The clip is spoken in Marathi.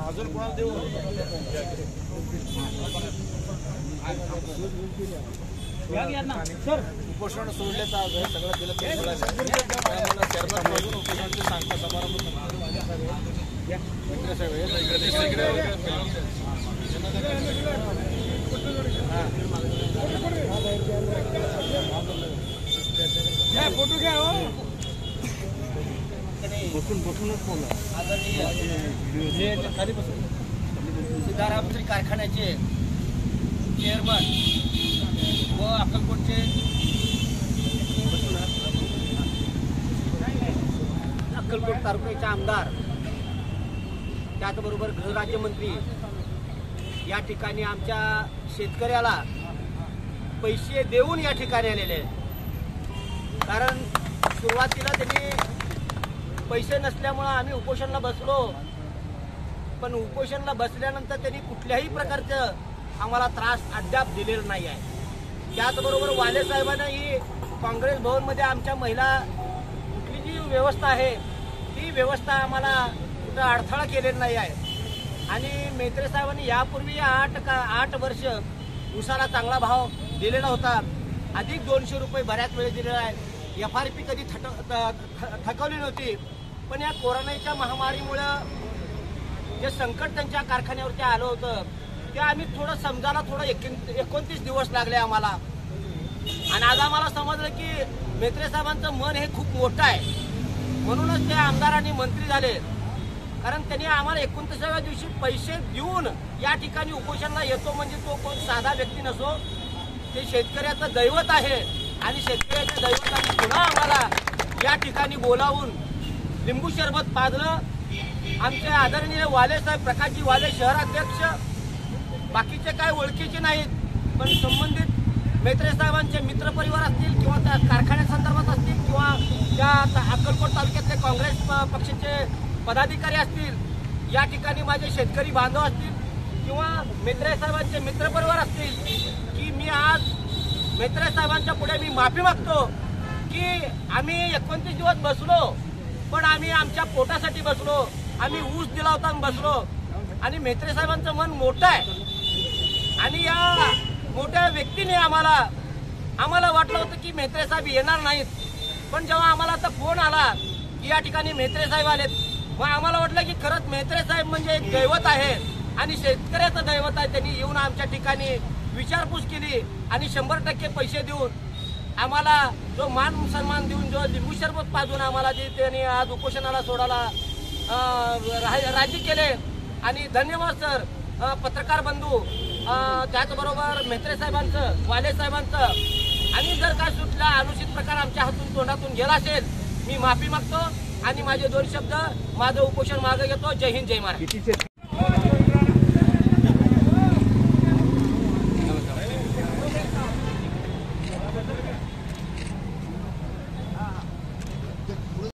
अजून कोणाला देऊ सर उपोषण सोडले तर सगळं दिलं उपोषणाची सांगता समारंभ फोटो घ्या हो बसूनच बोला खाली बसून सिद्धारामश्री कारखान्याचे चेअरमन व अक्कलकोटचे अक्कलकोट तालुक्याचे आमदार त्याचबरोबर गृहराज्यमंत्री या ठिकाणी आमच्या शेतकऱ्याला पैसे देऊन या ठिकाणी आलेले कारण सुरुवातीला त्यांनी पैसे नसल्यामुळे आम्ही उपोषणाला बसलो पण उपोषणाला बसल्यानंतर त्यांनी कुठल्याही प्रकारचं आम्हाला त्रास अद्याप दिलेला नाही आहे। त्याचबरोबर वाले साहेबांनी काँग्रेस भवनमध्ये आमच्या महिला कुठली जी व्यवस्था आहे ती व्यवस्था आम्हाला कुठं अडथळा केलेला नाही आहे आणि मेत्रे साहेबांनी यापूर्वी 8 वर्ष ऊसाला चांगला भाव दिलेला होता अधिक 200 रुपये बऱ्याच वेळेस दिलेला आहे। FRP कधी थकवली नव्हती पण या कोरोनाच्या महामारीमुळे जे संकट त्यांच्या कारखान्यावरती आलं होतं ते आम्ही थोडं समजायला 29 दिवस लागले आम्हाला आणि आज आम्हाला समजलं की मेत्रे साहेबांचं मन हे खूप मोठं आहे म्हणूनच ते आमदारांनी मंत्री झाले कारण त्यांनी आम्हाला 29व्या दिवशी पैसे देऊन या ठिकाणी उपोषणाला येतो म्हणजे तो कोण साधा व्यक्ती नसो ते शेतकऱ्याचं दैवत आहे आणि शेतकऱ्याच्या दैवताने पुन्हा आम्हाला या ठिकाणी बोलावून लिंबू सरबत पाजलं। आमचे आदरणीय वाले साहेब प्रकाशजी वाले शहराध्यक्ष बाकीचे काय ओळखीचे नाहीत पण संबंधित मेत्रे साहेबांचे मित्रपरिवार असतील किंवा त्या कारखान्यासंदर्भात असतील किंवा त्या अक्कलकोट तालुक्यातले काँग्रेस पक्षाचे पदाधिकारी असतील या ठिकाणी माझे शेतकरी बांधव असतील किंवा मेत्रे साहेबांचे मित्रपरिवार असतील की मी आज मेत्रे साहेबांच्या पुढे मी माफी मागतो की आम्ही 29 दिवस बसलो पण आम्ही आमच्या पोटासाठी बसलो आम्ही ऊस दिला होता बसलो आणि मेत्रे साहेबांचं मन मोठं आहे आणि या मोठ्या व्यक्तीने आम्हाला वाटलं होतं की मेत्रे साहेब येणार नाहीत पण जेव्हा आम्हाला आता फोन आला की या ठिकाणी मेत्रे साहेब आलेत मग आम्हाला वाटलं की खरंच मेत्रे साहेब म्हणजे एक दैवत आहे आणि शेतकऱ्याचं दैवत आहे। त्यांनी येऊन आमच्या ठिकाणी विचारपूस केली आणि 100% पैसे देऊन आम्हाला जो मान सन्मान देऊन जो लिंबू सरबत पाजून आम्हाला जे त्यांनी आज उपोषणाला सोडायला राजी केले आणि धन्यवाद सर पत्रकार बंधू त्याचबरोबर मेत्रे साहेबांचं वाले साहेबांचं आणि जर काय सुटला अनुचित प्रकार आमच्या हातून तोंडातून गेला असेल मी माफी मागतो आणि माझे 2 शब्द माझं उपोषण मागे घेतो। जय हिंद जय महाराष्ट्र।